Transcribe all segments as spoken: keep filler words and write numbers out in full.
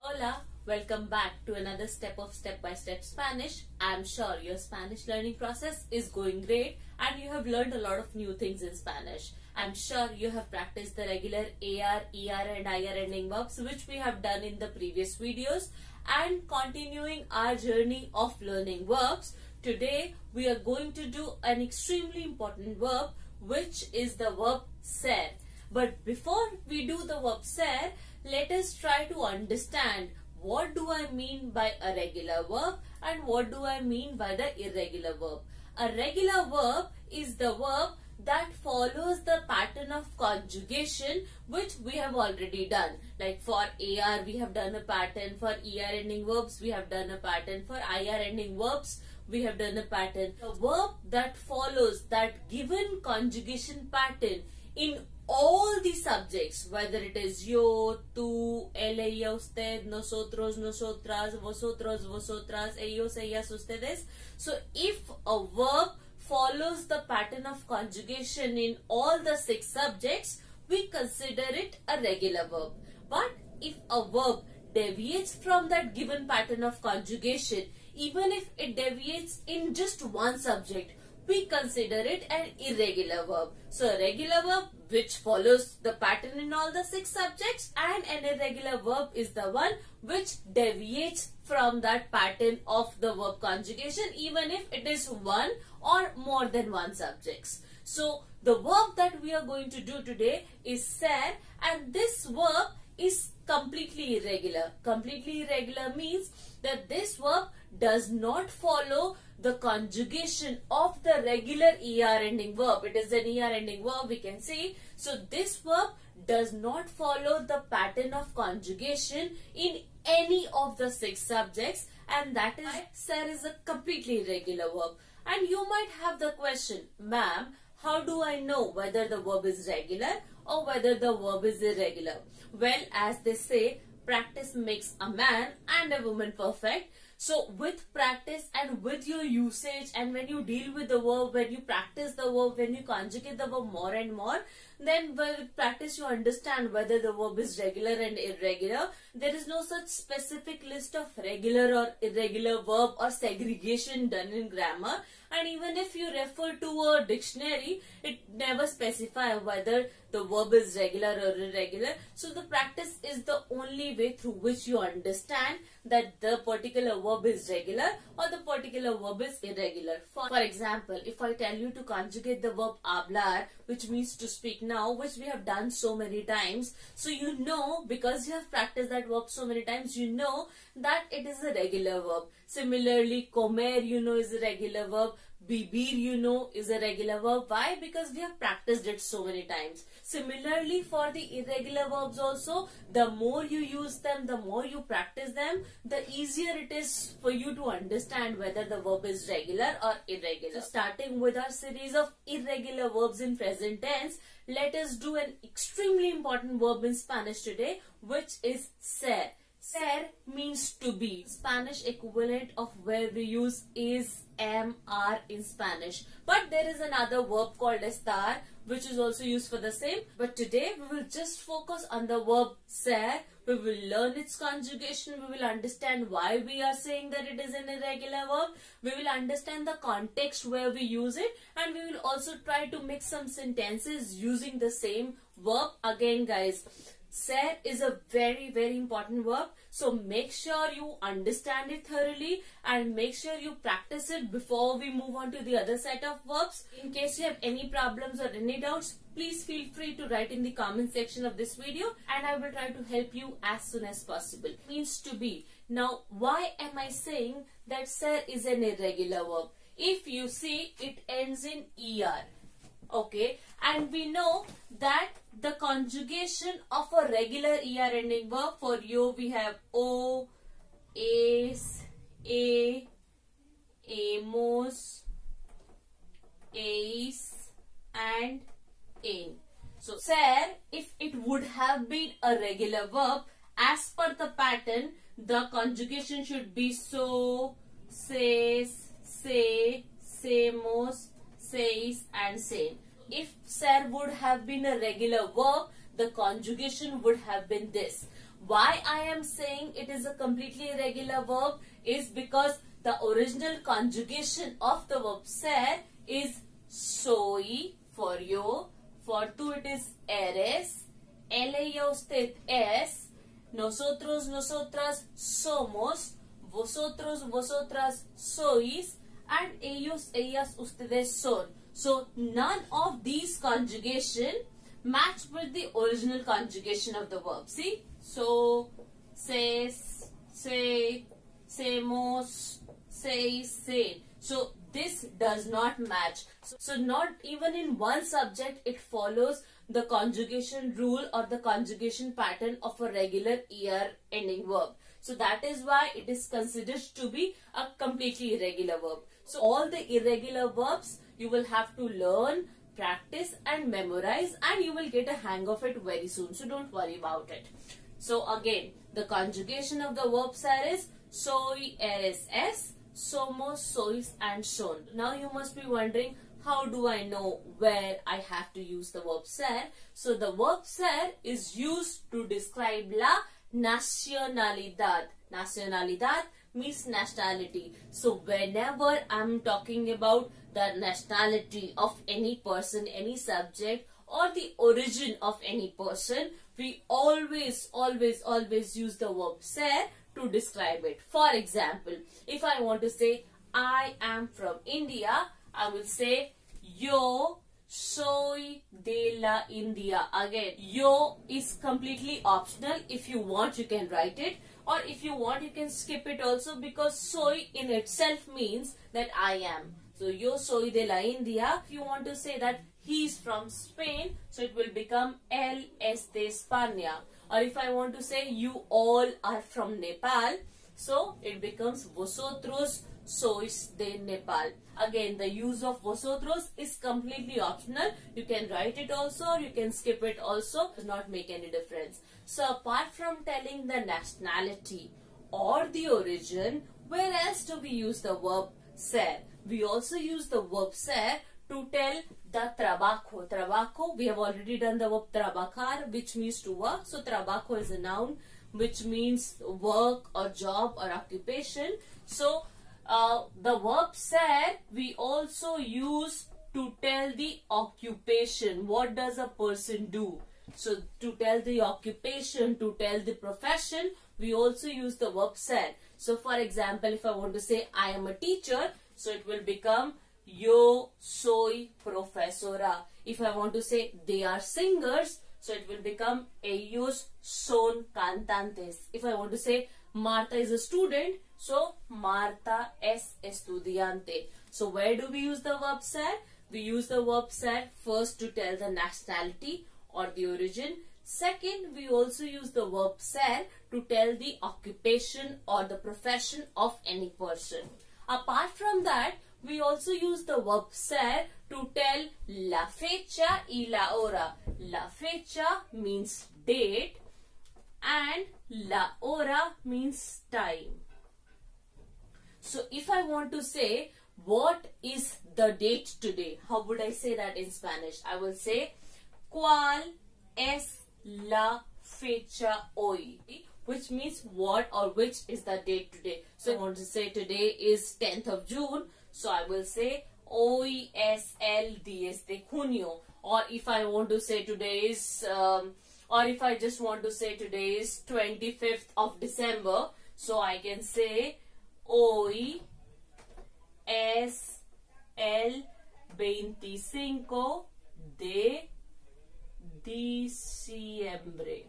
Hola, welcome back to another step of step-by-step Spanish. I'm sure your Spanish learning process is going great and you have learned a lot of new things in Spanish. I'm sure you have practiced the regular A R, E R and I R ending verbs which we have done in the previous videos, and continuing our journey of learning verbs. Today we are going to do an extremely important verb, which is the verb ser. But before we do the verb ser, let us try to understand what do I mean by a regular verb and what do I mean by the irregular verb. A regular verb is the verb that follows the pattern of conjugation which we have already done. Like for A R we have done a pattern, for E R ending verbs we have done a pattern, for I R ending verbs we have done a pattern. A verb that follows that given conjugation pattern in all the subjects, whether it is yo, tú, él, ella, usted, nosotros, nosotras, vosotros, vosotras, ellos, ellas, ustedes. So if a verb follows the pattern of conjugation in all the six subjects, we consider it a regular verb. But if a verb deviates from that given pattern of conjugation, even if it deviates in just one subject, we consider it an irregular verb. So a regular verb which follows the pattern in all the six subjects, and an irregular verb is the one which deviates from that pattern of the verb conjugation, even if it is one or more than one subjects. So the verb that we are going to do today is ser, and this verb is completely irregular. Completely irregular means that this verb does not follow the conjugation of the regular E R ending verb. It is an E R ending verb, we can see. So this verb does not follow the pattern of conjugation in any of the six subjects, and that is why ser is a completely irregular verb. And you might have the question, ma'am, how do I know whether the verb is regular or whether the verb is irregular? Well, as they say, practice makes a man and a woman perfect. So with practice and with your usage, and when you deal with the verb, when you practice the verb, when you conjugate the verb more and more, then with practice you understand whether the verb is regular and irregular. There is no such specific list of regular or irregular verb or segregation done in grammar. And even if you refer to a dictionary, it never specifies whether the verb is regular or irregular. So the practice is the only way through which you understand that the particular verb is regular or the particular verb is irregular. For, for example, if I tell you to conjugate the verb hablar, which means to speak now, which we have done so many times, so you know, because you have practiced that verb so many times, you know that it is a regular verb. Similarly, comer, you know, is a regular verb. Vivir, you know, is a regular verb. Why? Because we have practiced it so many times. Similarly, for the irregular verbs also, the more you use them, the more you practice them, the easier it is for you to understand whether the verb is regular or irregular. So starting with our series of irregular verbs in present tense, let us do an extremely important verb in Spanish today, which is ser. Ser means to be. Spanish equivalent of where we use is, am, are in Spanish. But there is another verb called estar, which is also used for the same. But today we will just focus on the verb ser. We will learn its conjugation. We will understand why we are saying that it is an irregular verb. We will understand the context where we use it. And we will also try to make some sentences using the same verb. Again, guys, ser is a very very important verb, so make sure you understand it thoroughly and make sure you practice it before we move on to the other set of verbs. In case you have any problems or any doubts, please feel free to write in the comment section of this video and I will try to help you as soon as possible. It means to be. Now, why am I saying that ser is an irregular verb? If you see, it ends in er. Okay, and we know that the conjugation of a regular er ending verb, for you we have o, es, a, amos, eis and en. So ser, if it would have been a regular verb, as per the pattern, the conjugation should be so, ses, se, semos, seis and sen. If ser would have been a regular verb, the conjugation would have been this. Why I am saying it is a completely irregular verb is because the original conjugation of the verb ser is soy for yo, for tu it is eres, ella usted es, nosotros nosotras somos, vosotros vosotras sois, and ellos ellas ustedes son. So none of these conjugation match with the original conjugation of the verb. See? So, ses, se, semos, seis, se. So this does not match. So, so not even in one subject it follows the conjugation rule or the conjugation pattern of a regular er ending verb. So that is why it is considered to be a completely irregular verb. So all the irregular verbs you will have to learn, practice and memorize, and you will get a hang of it very soon. So don't worry about it. So again, the conjugation of the verb ser is soy, eres, es, somos, sois and son. Now you must be wondering, how do I know where I have to use the verb ser? So the verb ser is used to describe la nacionalidad. Nacionalidad means nationality. So whenever I'm talking about the nationality of any person, any subject, or the origin of any person, we always, always, always use the verb ser to describe it. For example, if I want to say I am from India, I will say yo soy de la India. Again, yo is completely optional. If you want, you can write it, or if you want, you can skip it also, because soy in itself means that I am. So yo soy de la India. If you want to say that he is from Spain, so it will become él es de España. Or if I want to say you all are from Nepal, so it becomes vosotros sois de Nepal. Again, the use of vosotros is completely optional. You can write it also, or you can skip it also. Does not make any difference. So apart from telling the nationality or the origin, where else do we use the verb ser? We also use the verb ser to tell the trabajo. Trabajo, we have already done the verb trabajar, which means to work. So trabajo is a noun which means work or job or occupation. So uh, the verb ser we also use to tell the occupation. What does a person do? So to tell the occupation, to tell the profession, we also use the verb ser. So for example, if I want to say I am a teacher, so it will become yo soy profesora. If I want to say they are singers, so it will become ellos son cantantes. If I want to say Martha is a student, so Marta es estudiante. So where do we use the verb ser? We use the verb ser first to tell the nationality or the origin. Second, we also use the verb ser to tell the occupation or the profession of any person. Apart from that, we also use the verb ser to tell la fecha y la hora. La fecha means date and la hora means time. So if I want to say what is the date today, how would I say that in Spanish? I will say ¿cuál es la fecha hoy? Which means what or which is the date today. So I want to say today is tenth of June. So I will say hoy es el diez de junio. Or if I want to say today is, um, or if I just want to say today is twenty-fifth of December. So I can say hoy es el veinticinco de diciembre.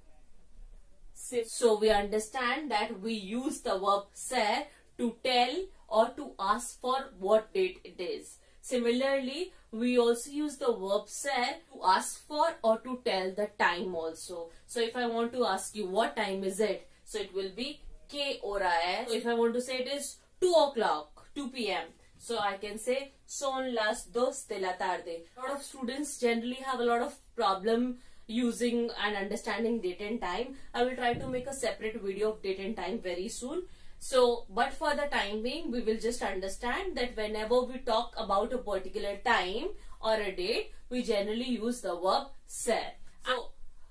So we understand that we use the verb ser to tell or to ask for what date it is. Similarly, we also use the verb ser to ask for or to tell the time also. So if I want to ask you what time is it, so it will be ¿qué hora es? So if I want to say it is two o'clock, two p m So I can say son las dos de la tarde. A lot of students generally have a lot of problem using and understanding date and time. I will try to make a separate video of date and time very soon. So, but for the time being, we will just understand that whenever we talk about a particular time or a date, we generally use the verb ser. So,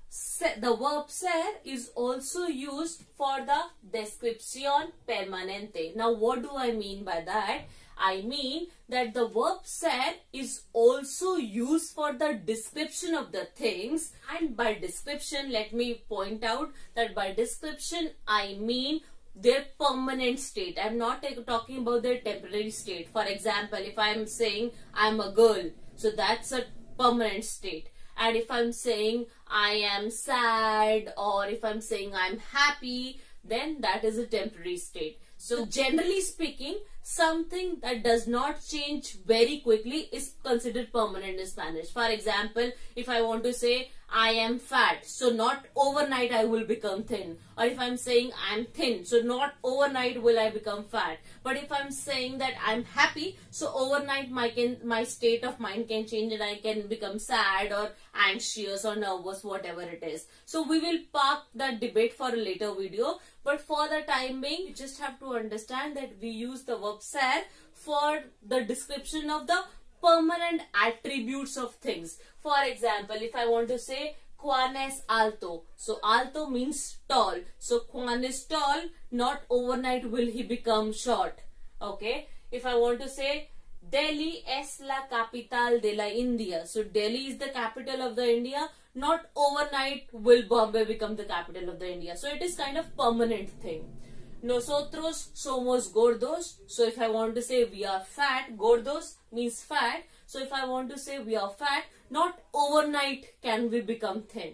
the verb ser is also used for the descripción permanente. Now what do I mean by that? I mean that the verb ser is also used for the description of the things, and by description, let me point out that by description I mean their permanent state. I'm not talking about their temporary state. For example, if I'm saying I'm a girl, so that's a permanent state. And if I'm saying I am sad, or if I'm saying I'm happy, then that is a temporary state. So generally speaking, something that does not change very quickly is considered permanent in Spanish. For example, if I want to say I am fat, so not overnight I will become thin. Or if I'm saying I'm thin, so not overnight will I become fat. But if I'm saying that I'm happy, so overnight my can my state of mind can change and I can become sad or anxious or nervous, whatever it is. So we will park that debate for a later video. But for the time being, you just have to understand that we use the verb ser for the description of the permanent attributes of things. For example, if I want to say Juan es alto, so alto means tall. So Juan is tall, not overnight will he become short. Okay. If I want to say Delhi es la capital de la India, so Delhi is the capital of the India, not overnight will Bombay become the capital of the India. So it is kind of permanent thing. Nosotros somos gordos. So if I want to say we are fat, gordos means fat. So if I want to say we are fat, not overnight can we become thin.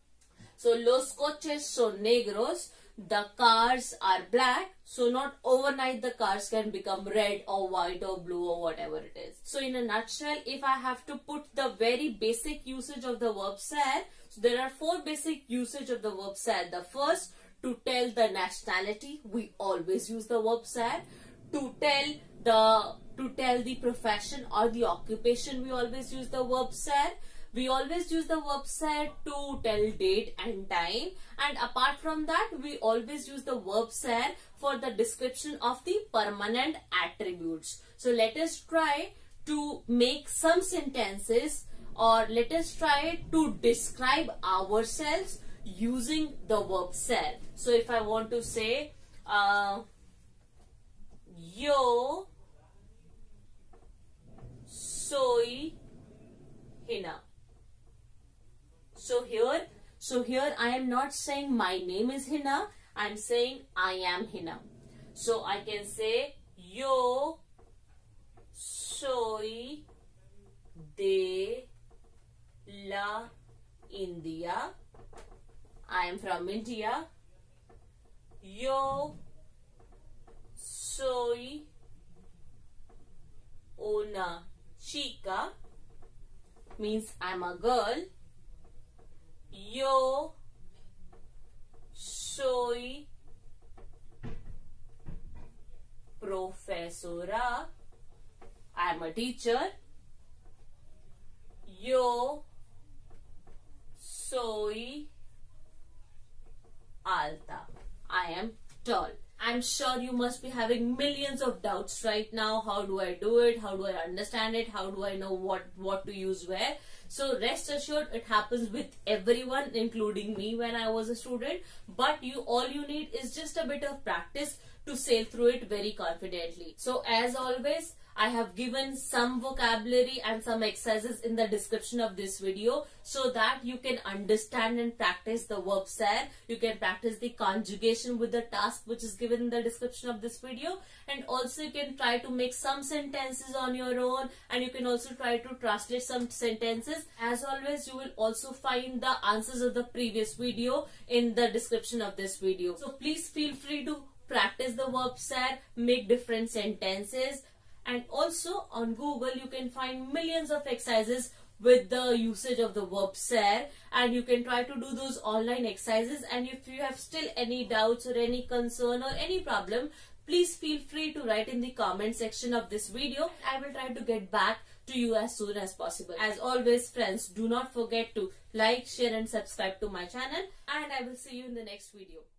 So los coches son negros. The cars are black. So not overnight the cars can become red or white or blue or whatever it is. So in a nutshell, if I have to put the very basic usage of the verb ser, so there are four basic usage of the verb ser. The first, to tell the nationality, we always use the verb ser. To tell the to tell the profession or the occupation, we always use the verb ser. We always use the verb ser to tell date and time, and apart from that, we always use the verb ser for the description of the permanent attributes. So let us try to make some sentences, or let us try to describe ourselves using the verb ser. So if I want to say uh, yo soy Hina. So here, so here I am not saying my name is Hina, I am saying I am Hina. So I can say yo soy de la India. I am from India. Yo soy una chica means I'm a girl. Yo soy profesora. I am a teacher. Yo soy alta. I am tall. I'm sure you must be having millions of doubts right now. How do I do it? How do I understand it? How do I know what, what to use where? So rest assured, it happens with everyone, including me when I was a student. But you, all you need is just a bit of practice to sail through it very confidently. So as always, I have given some vocabulary and some exercises in the description of this video so that you can understand and practice the verb ser. You can practice the conjugation with the task which is given in the description of this video, and also you can try to make some sentences on your own, and you can also try to translate some sentences. As always, you will also find the answers of the previous video in the description of this video. So please feel free to practice the verb ser, make different sentences. And also on Google, you can find millions of exercises with the usage of the verb ser, and you can try to do those online exercises. And if you have still any doubts or any concern or any problem, please feel free to write in the comment section of this video. I will try to get back to you as soon as possible. As always, friends, do not forget to like, share and subscribe to my channel, and I will see you in the next video.